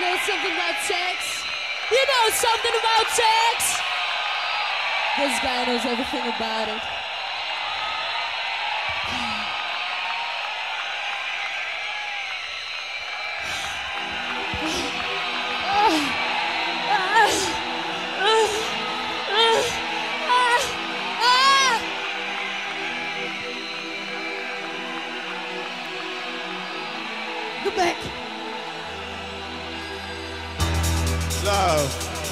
know something about sex? You know something about sex? This guy knows everything about it. Go back. Love.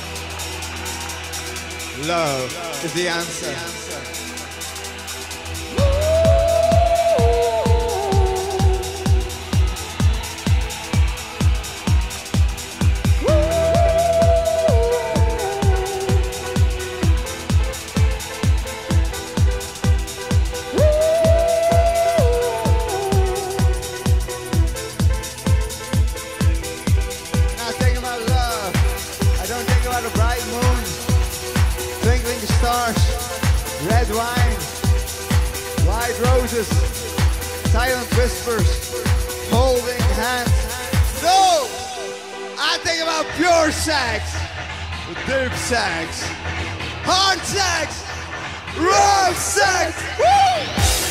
Love is the answer. The bright moon, twinkling stars, red wine, white roses, silent whispers, holding hands. No! I think about pure sex, deep sex, hard sex, rough sex. Woo!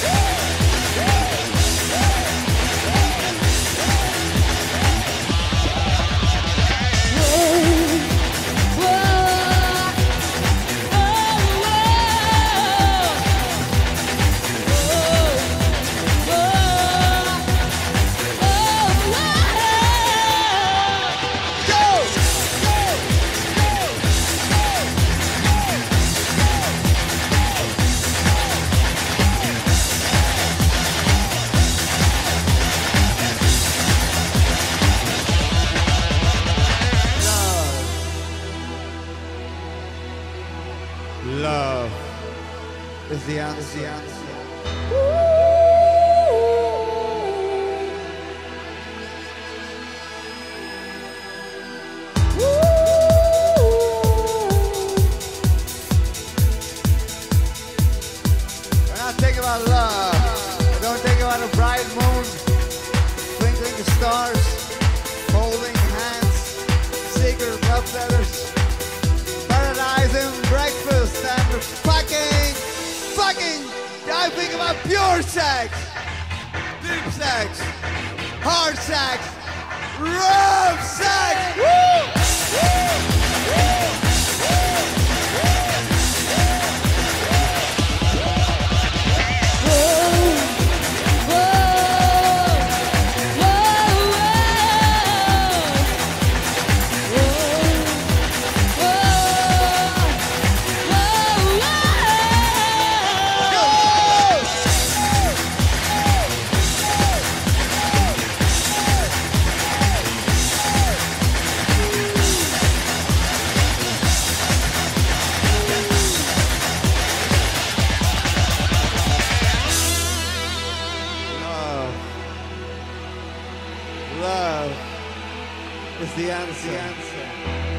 Love is the answer. When I think about love, I don't think about a bright moon, twinkling stars, holding hands, secret love letters, paradise and breakfast and fucking, I think about pure sex, deep sex, hard sex, rough sex. Woo! Love is the answer.